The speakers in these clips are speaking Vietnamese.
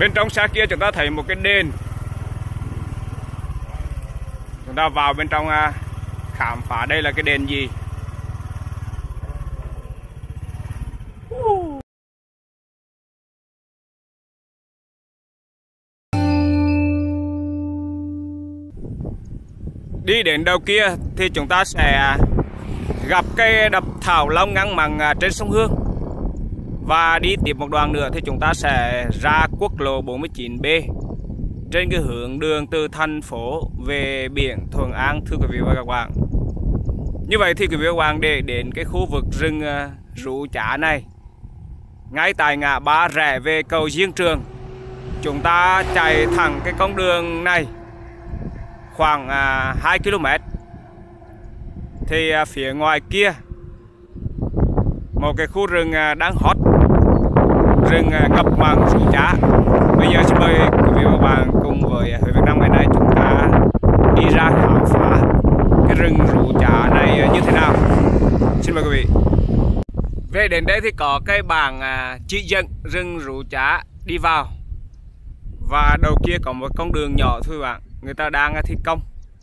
Bên trong xa kia chúng ta thấy một cái đền. Chúng ta vào bên trong khám phá đây là cái đền gì. Đi đến đầu kia thì chúng ta sẽ gặp cái đập Thảo Long ngăn mặn trên sông Hương. Và đi tiếp một đoạn nữa thì chúng ta sẽ ra quốc lộ 49B trên cái hướng đường từ thành phố về biển Thuận An, thưa quý vị và các bạn. Như vậy thì quý vị và các bạn, để đến cái khu vực rừng Rú Chá này, ngay tại ngã ba rẽ về cầu Diên Trường, chúng ta chạy thẳng cái con đường này khoảng 2 km thì phía ngoài kia một cái khu rừng đang hot, rừng ngập mặn Rú Chá. Bây giờ xin mời quý vị và các bạn cùng với Huế Việt Nam ngày nay chúng ta đi ra khám phá cái rừng Rú Chá này như thế nào. Xin mời quý vị. Về đến đây thì có cái bảng chỉ dẫn rừng Rú Chá đi vào, và đầu kia có một con đường nhỏ thôi bạn, người ta đang thi công.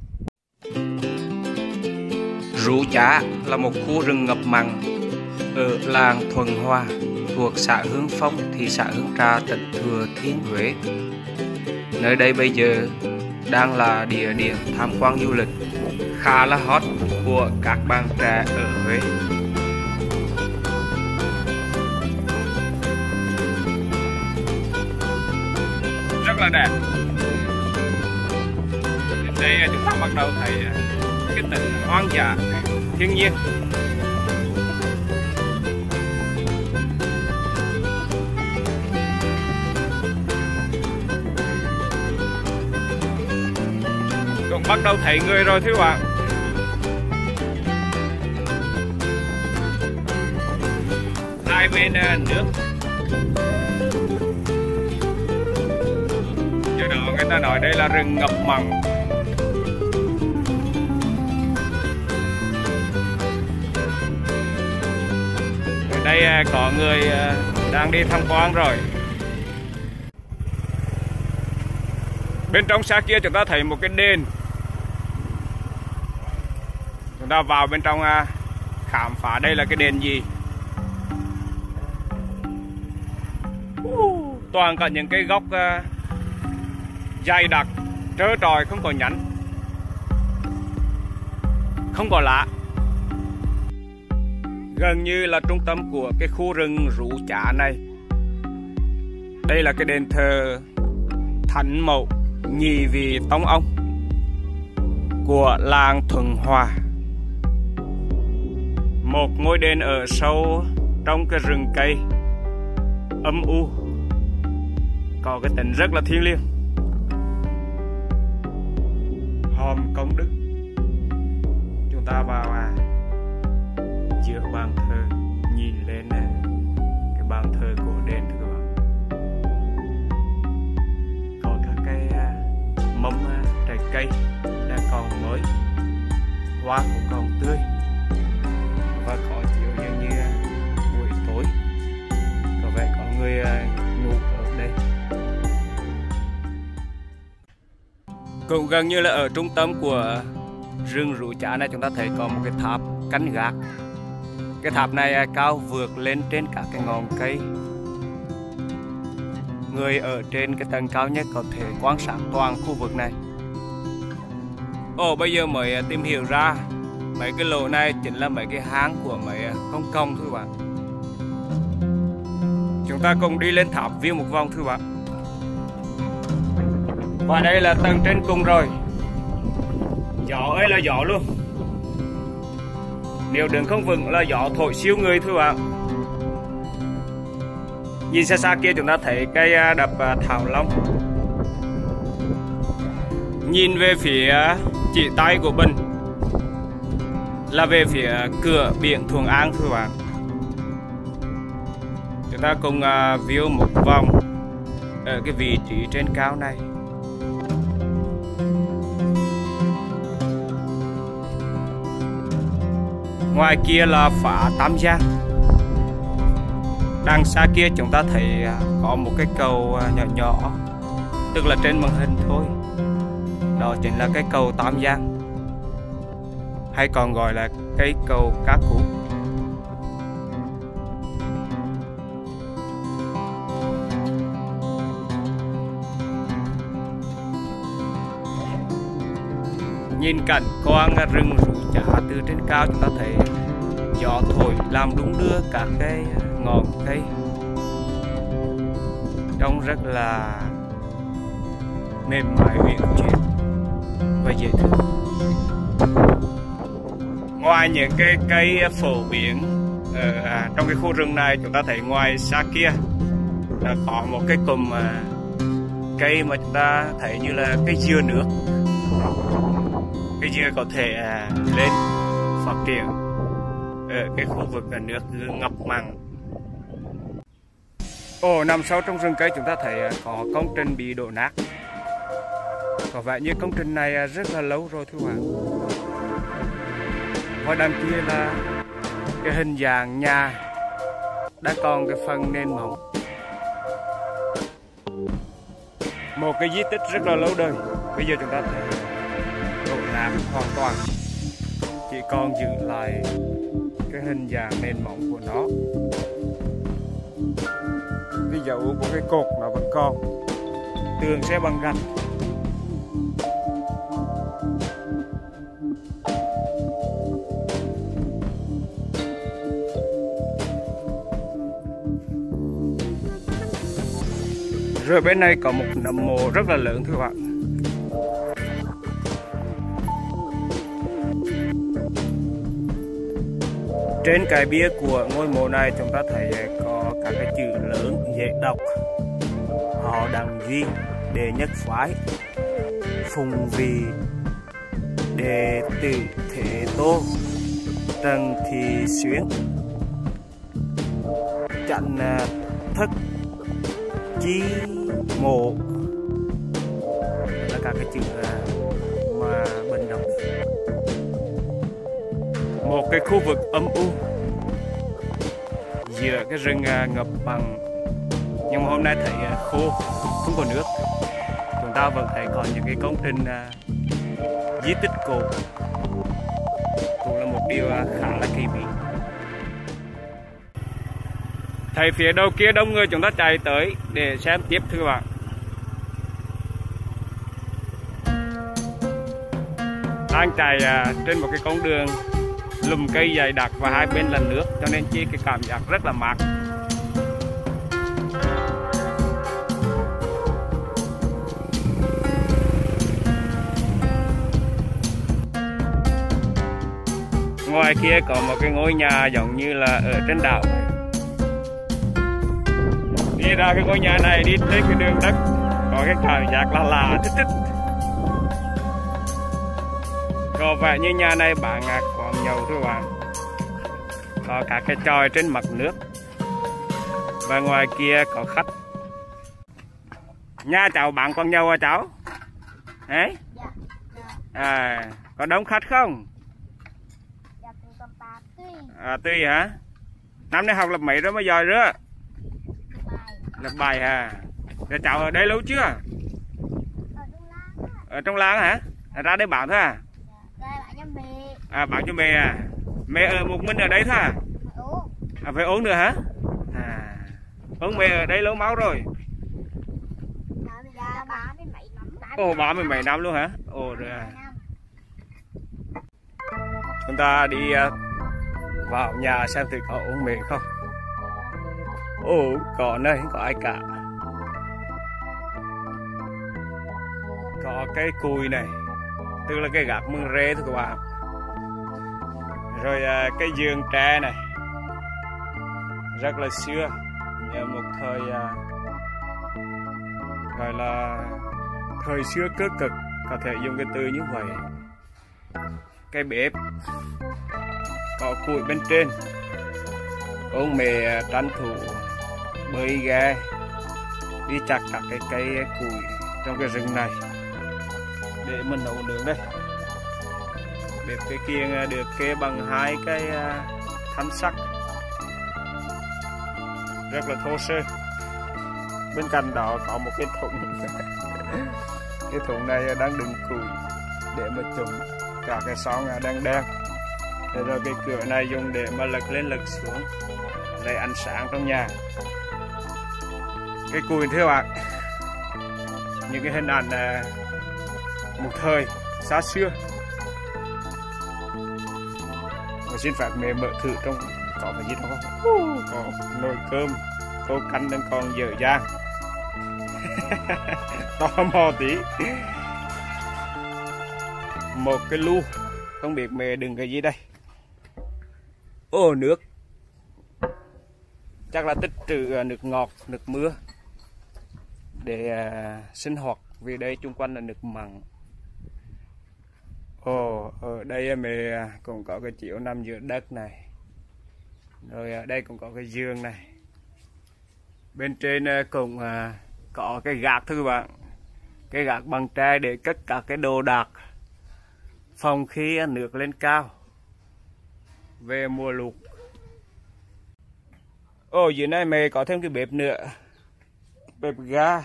Rú Chá là một khu rừng ngập mặn ở làng Thuận Hòa thuộc xã Hương Phong, thị xã Hương Trà, tỉnh Thừa Thiên Huế. Nơi đây bây giờ đang là địa điểm tham quan du lịch khá là hot của các bạn trẻ ở Huế. Rất là đẹp. Đến đây chúng ta bắt đầu thấy cái tỉnh hoang dã thiên nhiên. Cũng bắt đầu thấy người rồi thưa bạn. Hai bên nước. Do đó người ta nói đây là rừng ngập mặn. Ở đây có người đang đi tham quan rồi. Bên trong xa kia chúng ta thấy một cái đền. Chúng ta vào bên trong khám phá đây là cái đền gì. Toàn cả những cái gốc dày đặc, trơ trọi, không có nhánh, không có lá. Gần như là trung tâm của cái khu rừng Rú Chá này. Đây là cái đền thờ Thánh Mẫu Nhị Vị Tông Ông của làng Thuận Hòa. Một ngôi đền ở sâu trong cái rừng cây âm u, có cái tính rất là thiêng liêng. Hòm Công Đức. Chúng ta vào giữa bàn thờ, nhìn lên cái bàn thờ của đền thưa các bạn. Có các cái mâm trái cây đang còn mới, hoa cũng còn tươi, và có chiều như buổi tối. Có vẻ có người ngủ ở đây. Cũng gần như là ở trung tâm của rừng Rú Chá này, chúng ta thấy có một cái tháp canh gác. Cái tháp này cao vượt lên trên các cái ngọn cây. Người ở trên cái tầng cao nhất có thể quan sát toàn khu vực này. Bây giờ mới tìm hiểu ra mấy cái lỗ này chính là mấy cái hang của mấy con công thưa bạn. Chúng ta cùng đi lên tháp view một vòng thưa bạn. Và đây là tầng trên cùng rồi. Gió ơi là gió luôn. Nếu đứng không vững là gió thổi siêu người thưa bạn. Nhìn xa xa kia chúng ta thấy cây đập Thảo Long. Nhìn về phía chỉ tay của mình là về phía cửa biển Thuận An thưa bạn. Chúng ta cùng view một vòng ở cái vị trí trên cao này. Ngoài kia là phá Tam Giang. Đằng xa kia chúng ta thấy có một cái cầu nhỏ nhỏ, tức là trên màn hình thôi. Đó chính là cái cầu Tam Giang, hay còn gọi là cái cầu Cá Cú. Nhìn cảnh quang rừng rú chả từ trên cao, chúng ta thấy gió thổi làm đung đưa các cái ngọn cây, trông rất là mềm mại uyển chuyển và dễ thương. Ngoài những cái cây phổ biến trong cái khu rừng này, chúng ta thấy ngoài xa kia có một cái cụm cây mà chúng ta thấy như là cây dừa nước. Cây dừa có thể lên phát triển ở cái khu vực nước ngập mặn. Nằm sâu trong rừng cây chúng ta thấy có công trình bị đổ nát. Có vẻ như công trình này rất là lâu rồi thưa bạn. Và đằng kia là cái hình dạng nhà đã còn cái phần nền móng. Một cái di tích rất là lâu đời, bây giờ chúng ta thấy đổ nát hoàn toàn, chỉ còn giữ lại cái hình dạng nền móng của nó. Cái dấu của cái cột nó vẫn còn, tường sẽ bằng gạch. Rồi bên này có một nấm mồ rất là lớn thưa bạn. Trên cái bia của ngôi mộ này chúng ta thấy có các cái chữ lớn dễ đọc: Họ Đặng Duy, Đệ Nhất Phái, Phùng Vì, Đệ Tử Thế Tô, Trần Thị Xuyến, Chánh Thất Chi Mộ, là các cái chữ mà bình đọc. Một cái khu vực âm u giữa cái rừng ngập mặn, nhưng mà hôm nay thấy khô, không có nước. Chúng ta vẫn thấy còn những cái công trình di tích cổ, cũng là một điều khá là kỳ bí. Thấy phía đầu kia đông người, chúng ta chạy tới để xem tiếp thưa bạn. Đang chạy trên một cái con đường lùm cây dày đặc và hai bên là nước, cho nên chi cái cảm giác rất là mát. Ngoài kia có một cái ngôi nhà giống như là ở trên đảo. Đi ra cái ngôi nhà này, đi trên cái đường đất có cái cảm giác là lạ thích thích. Có vẻ như nhà này bán quán nhậu thưa bạn. Có cả cái chòi trên mặt nước. Và ngoài kia có khách. Nhà cháu bán quán nhậu à cháu? Đấy? Có đông khách không? Tùy hả? Năm nay học lớp mấy rồi mới giỏi nữa? Lớp 7 hả? Rồi cháu ở đây lâu chưa? Ở trong làng hả? Ra đây bán thôi à? Bán cho mẹ à? Mẹ ở một mình ở đây thôi à? Phải uống nữa hả? Uống mẹ ở đây lâu máu rồi. Ba mươi mấy năm luôn hả? Rồi à. Chúng ta đi vào nhà xem thử có uống mẹ không. Có nơi không có ai cả. Có cái cùi này, tức là cái gạt mương rê thôi các bạn. Rồi cái giường tre này rất là xưa, nhờ một thời gọi là thời xưa cơ cực, có thể dùng cái từ như vậy. Cái bếp có củi bên trên. Ông mẹ tranh thủ bơi ghe đi chặt các cái cây củi trong cái rừng này để mình nấu nướng đây. Bếp cái kia được kê bằng hai cái thanh sắt. rất là thô sơ. Bên cạnh đó có một cái thùng cái thùng này đang đựng củi để mà trồng cả cái xó ngà đang đen. Rồi cái cửa này dùng để mà lật lên lật xuống lấy ánh sáng trong nhà. Cái củi thưa bạn, những cái hình ảnh một thời xa xưa. Và xin phép mẹ mở thử trong có cái gì đó không? Có nồi cơm, tô canh đang còn dở dang. Tò mò tí. Một cái lu, không biết mẹ đựng cái gì đây. Ô, nước. Chắc là tích trữ nước ngọt, nước mưa để sinh hoạt, vì đây chung quanh là nước mặn. Ồ, ở đây mẹ cũng có cái chiếu nằm giữa đất này. Rồi ở đây cũng có cái giường này. Bên trên cũng có cái gạt thưa bạn. Cái gạt bằng tre để cất cả cái đồ đạc phòng khi nước lên cao về mùa lụt. Ồ, dưới này mẹ có thêm cái bếp nữa. Bếp ga.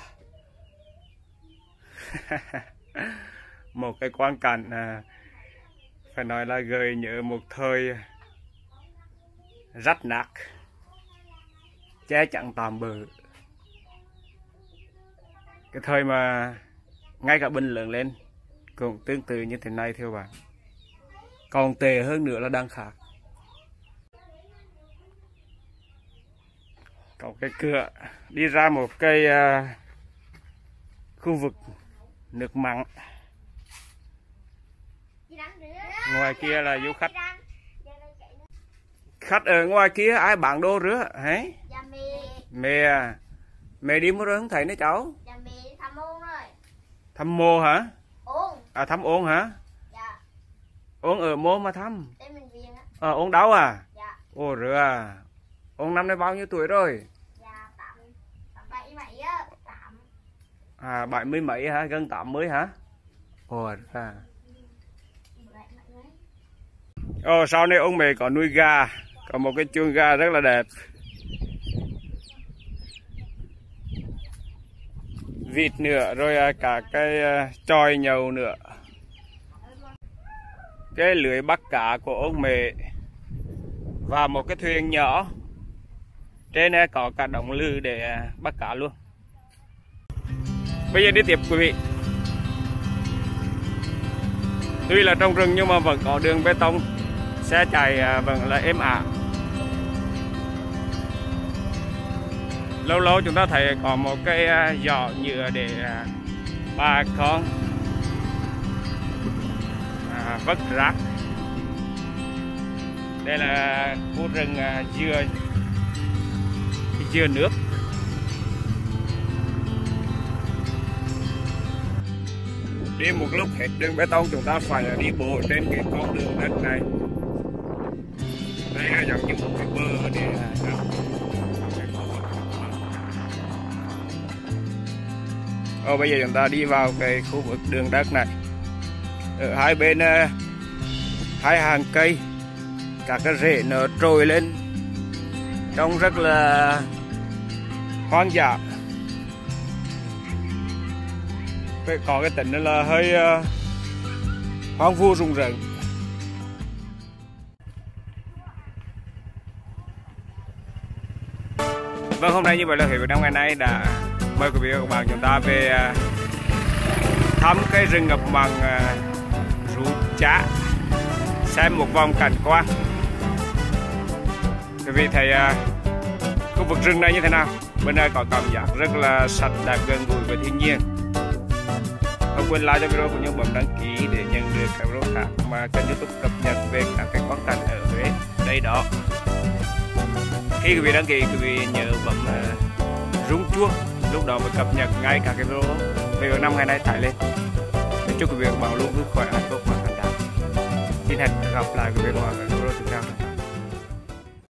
Một cái quang cảnh phải nói là gợi nhớ một thời rách nát, che chắn tạm bợ. Cái thời mà ngay cả bình lớn lên cũng tương tự như thế này thưa bạn. Còn tệ hơn nữa là đang khác. Có cái cửa đi ra một cái khu vực nước mặn. Ngoài kia là du khách. Khách ở ngoài kia ai bán đồ rứa hả? Dạ mẹ. Mẹ à? Mẹ đi mua rồi không thấy nữa cháu? Dạ mẹ thăm ôn rồi. Thăm mô hả? Ôn. À, thăm ôn hả? Dạ. Ôn ở mô mà thăm? Đây mình viện á. Ôn đâu à? Dạ. Ồ rứa à? Ôn năm nay bao nhiêu tuổi rồi? Dạ 77 á. 8. À 70 mấy hả? Gần 80 hả? Ồ à. Ồ, sau này ông mẹ có nuôi gà, có một cái chuồng gà rất là đẹp. Vịt nữa, rồi cả cái chòi nhầu nữa. Cái lưới bắt cá của ông mẹ và một cái thuyền nhỏ. Trên này có cả đống lư để bắt cá luôn. Bây giờ đi tiếp quý vị. Tuy là trong rừng nhưng mà vẫn có đường bê tông, xe chạy vẫn là êm ả. Lâu lâu chúng ta thấy có một cái giỏ nhựa để bà con vứt rác. Đây là khu rừng dừa nước. Đi một lúc hết đường bê tông chúng ta phải đi bộ trên cái con đường đất này. Đây là giống như một cái bờ để bây giờ chúng ta đi vào cái khu vực đường đất này. Ở hai bên hai hàng cây, các cái rễ nó trồi lên trông rất là hoang dã. Có cái tính là hơi hoang vu rùng rợn. Vâng, hôm nay như vậy là Huế Việt Nam ngày nay đã mời quý vị và các bạn chúng ta về thăm cái rừng ngập mặn Rú Chá, xem một vòng cảnh quan. Quý vị thấy khu vực rừng này như thế nào? Bên đây có cảm giác rất là sạch, đẹp, gần gũi với thiên nhiên. Không quên like cho video cũng như bấm đăng ký để nhận được các video khác mà kênh YouTube cập nhật về các cái quán cảnh ở Huế đây đó. Khi quý vị đăng ký, quý vị nhớ bấm rung chuông, lúc đó mới cập nhật ngay các cái video năm ngày nay tải lên. Chúc quý vị và các bạn luôn vui khỏe, hạnh phúc và thành đạt. Xin hẹn gặp lại quý vị và các bạn ở video tiếp theo.